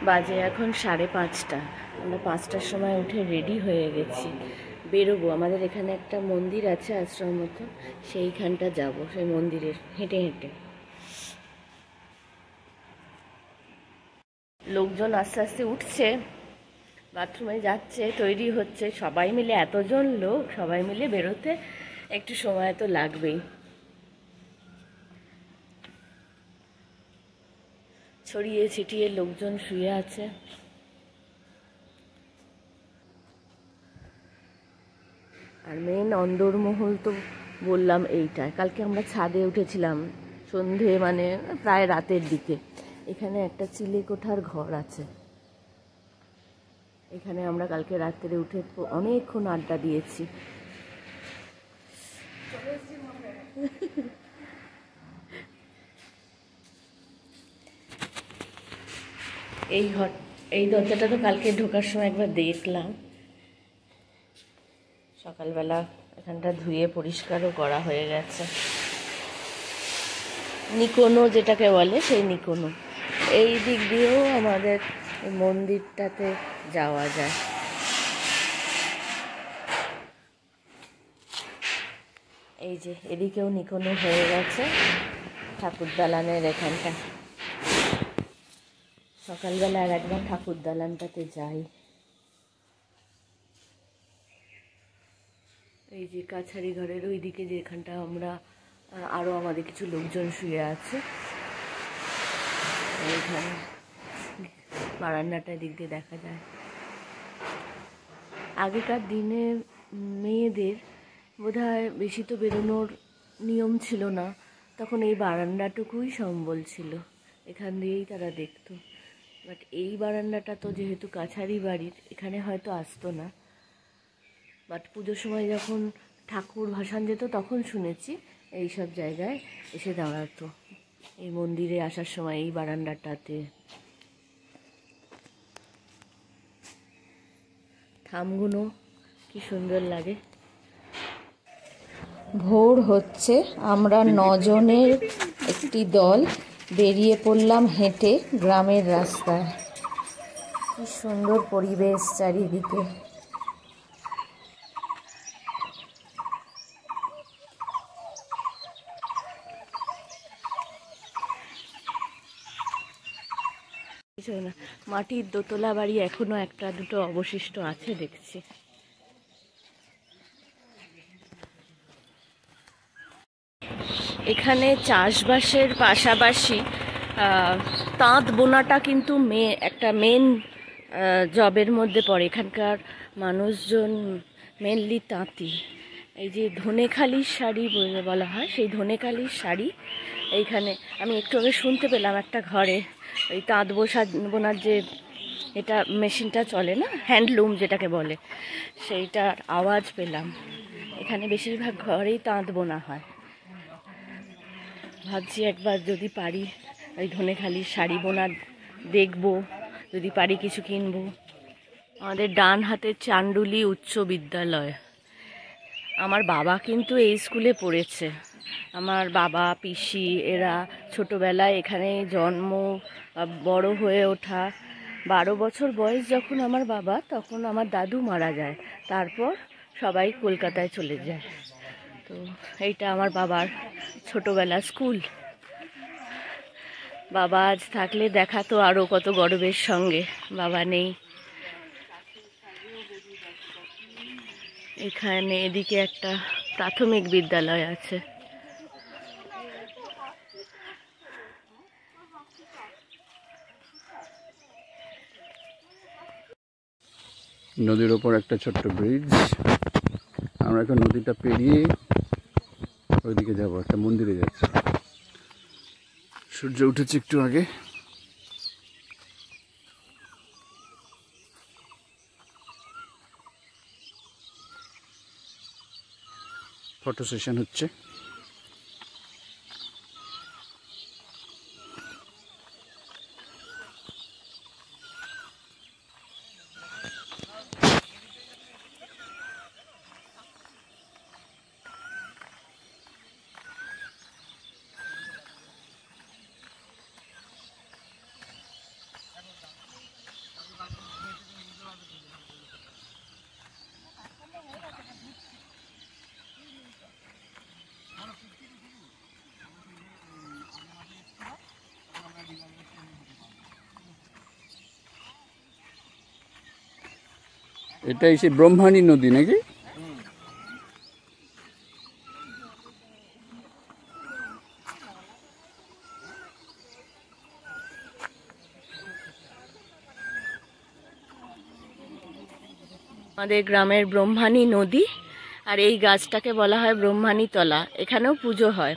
বাজে এখন 5:30। আমরা 5টার সময় উঠে রেডি হয়ে গেছি, বেরোবো। আমাদের এখানে একটা মন্দির আছে আশ্রম মতো, সেইখানটা যাব, সেই মন্দিরের হেঁটে হেঁটে। লোকজন আস্তে আস্তে উঠছে, বাথরুমে যাচ্ছে, তৈরি হচ্ছে। সবাই মিলে, এতজন লোক, সবাই মিলে বেরোতে একটু সময় তো লাগবেই। ছড়িয়ে ছিটিয়ে লোকজন শুয়ে আছে। আর মেন অন্দরমহল তো বললাম এইটাই। কালকে আমরা ছাদে উঠেছিলাম সন্ধে, মানে প্রায় রাতের দিকে। এখানে একটা চিলেকোঠার ঘর আছে, এখানে আমরা কালকে রাত্রে উঠে অনেকক্ষণ আড্ডা দিয়েছি। এই ঘর, এই দরজাটা তো কালকে ঢোকার সময় একবার দেখলাম। সকালবেলা এখানটা ধুয়ে পরিষ্কারও করা হয়ে গেছে। নিকোনো যেটাকে বলে, সেই নিকোনো। এই দিক দিয়েও আমাদের মন্দিরটাতে যাওয়া যায়। এই যে এদিকেও নিকোনো হয়ে গেছে, ঠাকুর দালানের এখানটা। সকালবেলা আর একবার ঠাকুর দালানটাতে যাই। এই যে কাছারি ঘরের ওই দিকে, যেখানটা আমরা আরও আমাদের কিছু লোকজন শুয়ে আছে, এইখানে বারান্দাটা দিক দিয়ে দেখা যায়। আগেকার দিনে মেয়েদের বোধহয় বেশি তো বেরোনোর নিয়ম ছিল না, তখন এই বারান্দাটুকুই সম্বল ছিল, এখান দিয়েই তারা দেখতো। বাট এই বারান্দাটা তো যেহেতু কাছারি বাড়ির, এখানে হয়তো আসতো না। বাট পুজোর সময় যখন ঠাকুর ভাসান যেত, তখন শুনেছি এই সব জায়গায় এসে দাঁড়াতো, এই মন্দিরে আসার সময় এই বারান্দাটাতে। থামগুলো কি সুন্দর লাগে। ভোর হচ্ছে, আমরা 9 জনের একটি দল বেরিয়ে পড়লাম হেঁটে গ্রামের রাস্তায়। কি সুন্দর পরিবেশ চারিদিকে। না, মাটির দোতলা বাড়ি এখনো একটা দুটো অবশিষ্ট আছে দেখছি। এখানে চাষবাসের পাশাপাশি তাঁত বোনাটা কিন্তু একটা মেন জবের মধ্যে পড়ে। এখানকার মানুষজন মেনলি তাঁতি। এই যে ধনেখালির শাড়ি বলা হয়, সেই ধনেখালির শাড়ি এইখানে আমি একটু আগে শুনতে পেলাম একটা ঘরে, ওই তাঁত বোনার যে এটা মেশিনটা চলে না, হ্যান্ডলুম যেটাকে বলে, সেইটার আওয়াজ পেলাম। এখানে বেশিরভাগ ঘরেই তাঁত বোনা হয়। ভাবছি একবার যদি পারি ওই ধনেখালির শাড়ি বোনা দেখবো, যদি পারি কিছু কিনবো। আমাদের ডান হাতের চান্ডুলি উচ্চ বিদ্যালয়। আমার বাবা কিন্তু এই স্কুলে পড়েছে। আমার বাবা, পিসি এরা ছোটোবেলায় এখানে জন্ম, বড় হয়ে ওঠা। 12 বছর বয়স যখন আমার বাবা, তখন আমার দাদু মারা যায়, তারপর সবাই কলকাতায় চলে যায়। তো এইটা আমার বাবার ছোটোবেলা স্কুল। বাবা আজ থাকলে দেখাতো আরও কত গর্বের সঙ্গে, বাবা নেই। এখানে এদিকে একটা প্রাথমিক বিদ্যালয় আছে। নদীর ওপর একটা ছোট্ট ব্রিজ। আমরা এখন নদীটা পেরিয়ে ওইদিকে যাবো, একটা মন্দিরে যাচ্ছি। সূর্য উঠেছে একটু আগে। ফটো সেশন হচ্ছে। এটাই সেই ব্রহ্মাণী নদী নাকি? আমাদের গ্রামের ব্রহ্মাণী নদী, আর এই গাছটাকে বলা হয় ব্রহ্মাণী তলা। এখানেও পুজো হয়।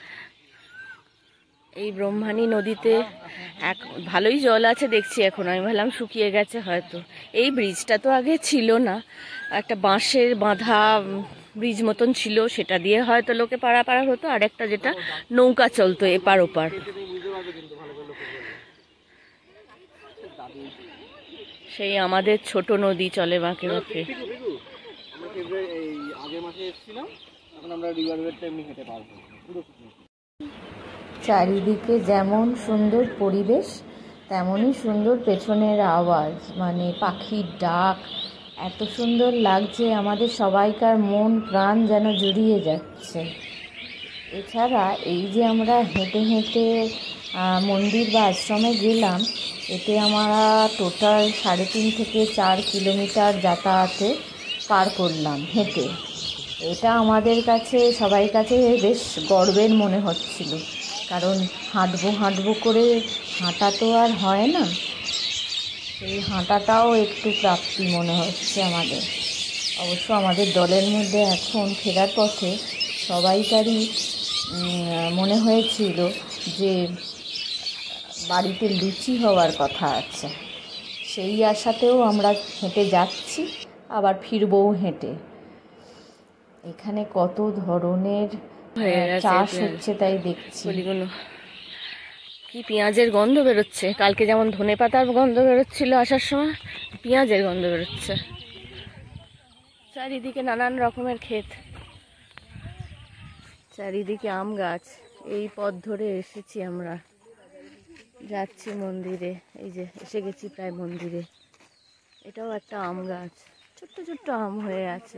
এই ব্রহ্মাণী নদীতে ভালোই জল আছে দেখছি এখন। আমি ভাবলাম শুকিয়ে গেছে হয়তো। এই ব্রিজটা তো আগে ছিল না, একটা বাঁশের বাঁধা ব্রিজ মতন ছিল, সেটা দিয়ে হয়তো লোকে পারাপার হতো। আর একটা যেটা নৌকা চলতো এপার ওপার। সেই আমাদের ছোট নদী চলে বাঁকে বাঁকে। চারিদিকে যেমন সুন্দর পরিবেশ, তেমনই সুন্দর পেছনের আওয়াজ, মানে পাখির ডাক। এত সুন্দর লাগছে, আমাদের সবাইকার মন প্রাণ যেন জুড়িয়ে যাচ্ছে। এছাড়া এই যে আমরা হেঁটে হেঁটে মন্দির বা আশ্রমে গেলাম, এতে আমরা টোটাল 3.5 থেকে 4 কিলোমিটার যাতায়াতে পার করলাম হেঁটে। এটা আমাদের কাছে সবাই কাছে বেশ গর্বের মনে হচ্ছিল, কারণ হাঁটবো করে হাঁটা তো আর হয় না। সেই হাঁটাটাও একটু প্রাপ্তি মনে হচ্ছে আমাদের। অবশ্য আমাদের দলের মধ্যে এখন ফেরার পথে সবাইকারই মনে হয়েছিল যে বাড়িতে লুচি হওয়ার কথা আছে। সেই আশাতেও আমরা হেঁটে যাচ্ছি, আবার ফিরবও হেঁটে। এখানে কত ধরনের চাষ হচ্ছে তাই দেখছি। কি পেঁয়াজের গন্ধ বেরোচ্ছে! কালকে যেমন ধনেপাতার গন্ধ বেরোচ্ছিল আসার সময়, পেঁয়াজের গন্ধ বেরোচ্ছে। চারিদিকে নানান রকমের ক্ষেত, চারিদিকে আম গাছ। এই পথ ধরে এসেছি আমরা, যাচ্ছি মন্দিরে। এই যে এসে গেছি প্রায় মন্দিরে। এটাও একটা আম গাছ, ছোট্ট ছোট্ট আম হয়ে আছে,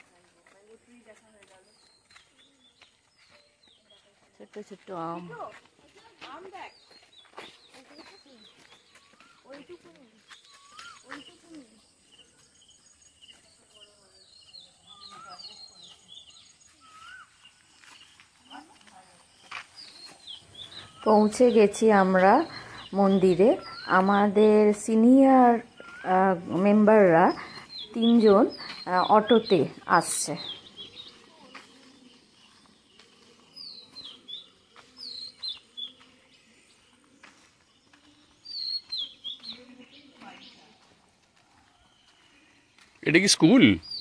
ছোট্ট ছোট্ট আম। পৌঁছে গেছি আমরা মন্দিরে। আমাদের সিনিয়র মেম্বাররা 3 জন অটোতে আসছে। এটা কি স্কুল?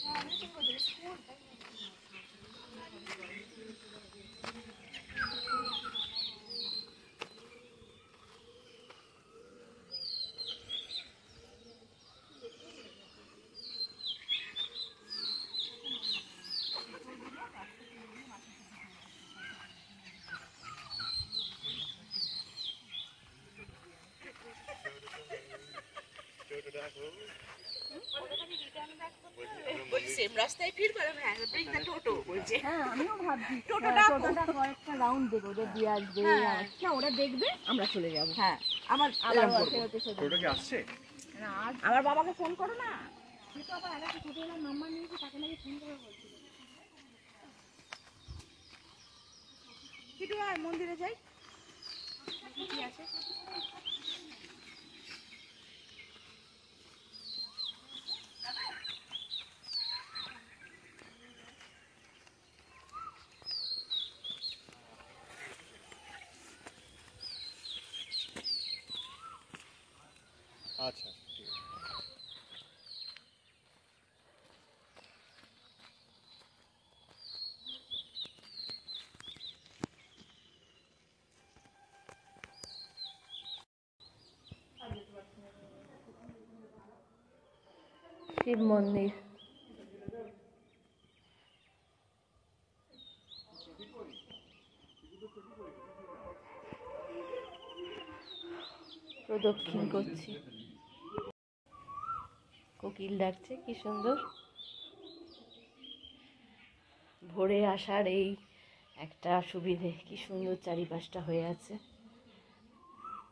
রাস্তায় ফিরবো। হ্যাঁ, আমিও ভাবছি টোটোটা কয়েকটা রাউন্ড দেবো, ওদের দিয়ে আসবে না, ওরা দেখবে, আমরা চলে যাবো। হ্যাঁ, আমার আসছে। আমার বাবাকে ফোন করো না। তো আবার একটা ছোটবেলার নাম্বার নিয়েছি, তাকে নাকি ফোন করে বলছিল। কিটু আর মন্দিরে যাই, কি আছে। আচ্ছা, শিব মন্দির। প্রদক্ষিণ করছি, কোকিল ডাকছে, কি সুন্দর। ভোরে আসার এই একটা সুবিধে, কি সুন্দর চারিপাশটা হয়ে আছে।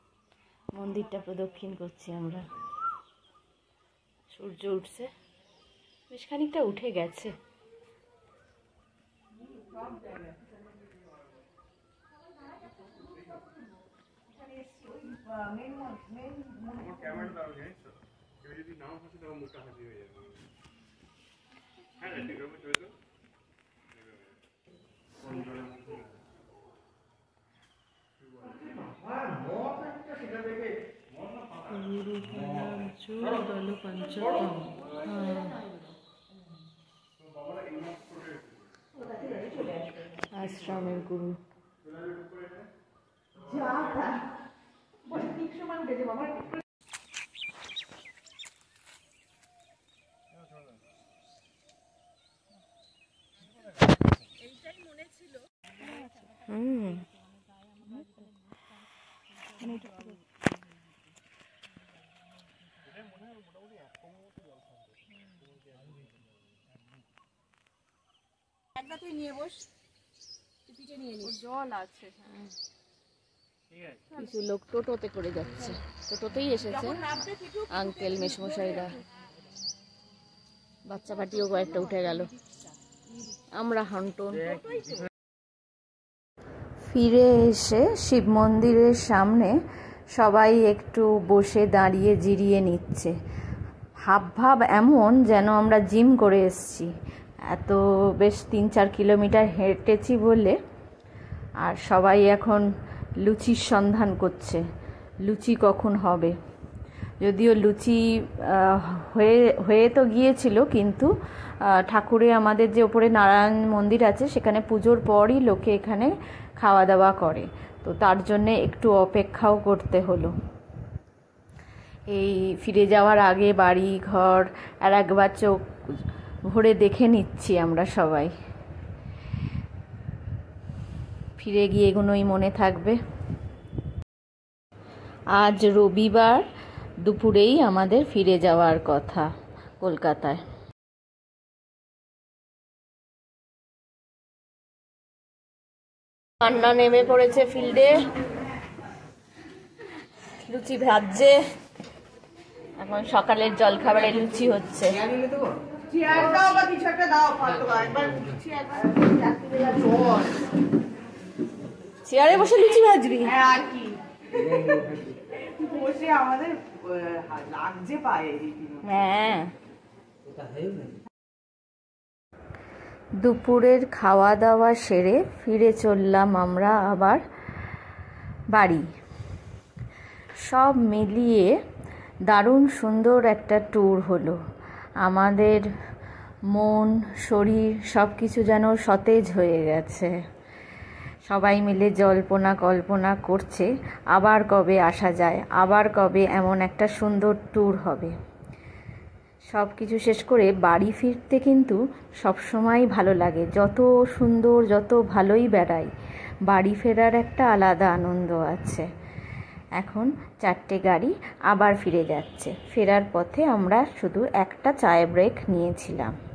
মন্দিরটা প্রদক্ষিণ করছি আমরা। সূর্য উঠছে, বেশ খানিকটা উঠে গেছে। আশ্রমের গুরু। তুই নিয়ে বস, পিঠে নিয়ে নিস, জল আছে। কিছু লোক টোটোতে করে যাচ্ছে, টোটোতেই এসেছে আঙ্কেল মেশমশাইরা, বাচ্চা পাটিও কয়েকটা উঠে গেল, আমরা হান্টন। ফিরে এসে শিব মন্দিরের সামনে সবাই একটু বসে দাঁড়িয়ে জিরিয়ে নিচ্ছে। হাবভাব এমন যেন আমরা জিম করে এসেছি, এত বেশ 3-4 কিলোমিটার হেঁটেছি বলে। আর সবাই এখন লুচির সন্ধান করছে, লুচি কখন হবে। যদিও লুচি হয়ে তো গিয়েছিল, কিন্তু ঠাকুরে আমাদের যে ওপরে নারায়ণ মন্দির আছে সেখানে পুজোর পরই লোকে এখানে খাওয়া দাওয়া করে, তো তার জন্যে একটু অপেক্ষাও করতে হলো। এই ফিরে যাওয়ার আগে বাড়ি ঘর আর একবার চোখ ভরে দেখে নিচ্ছি আমরা সবাই। ফিরে গিয়ে এগুলোই মনে থাকবে। আজ রবিবার দুপুরেই আমাদের ফিরে যাওয়ার কথা কলকাতায়। কান্না নেমে পড়েছে ফিল্ডে, লুচি ভাজছে, এখন সকালের জলখাবারে লুচি হচ্ছে। চেয়ারে বসে লুচি ভাজবি? আর কি বসে আমাদের লাগছে পায়ে। হ্যাঁ, দুপুরের খাওয়া দাওয়া সেরে ফিরে চললাম আমরা আবার বাড়ি। সব মিলিয়ে দারুণ সুন্দর একটা ট্যুর হলো। আমাদের মন শরীর সব কিছু যেন সতেজ হয়ে গেছে। সবাই মিলে জল্পনা কল্পনা করছে আবার কবে আসা যায়, আবার কবে এমন একটা সুন্দর ট্যুর হবে। সব কিছু শেষ করে বাড়ি ফিরতে কিন্তু সবসময় ভালো লাগে, যত সুন্দর যত ভালোই বেড়াই, বাড়ি ফেরার একটা আলাদা আনন্দ আছে। এখন 4টে গাড়ি আবার ফিরে যাচ্ছে। ফেরার পথে আমরা শুধু একটা চায় ব্রেক নিয়েছিলাম।